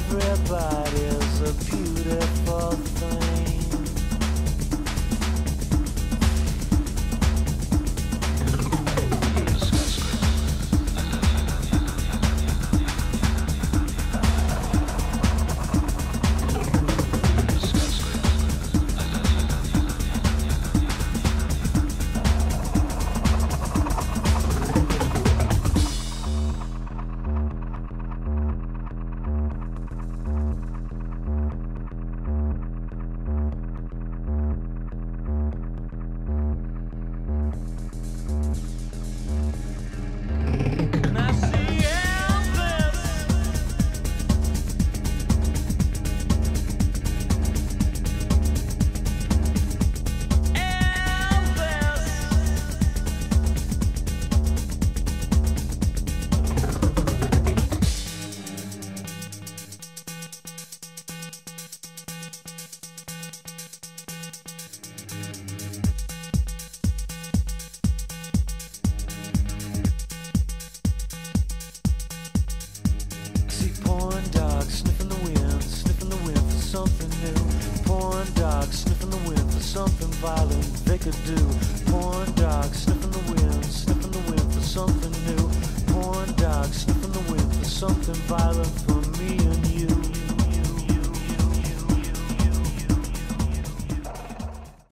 Everybody's a beautiful thing. Something new. Porn dogs sniffing the wind for something violent they could do. Porn dogs sniffing the wind for something new. Porn dogs sniffing the wind for something violent for me and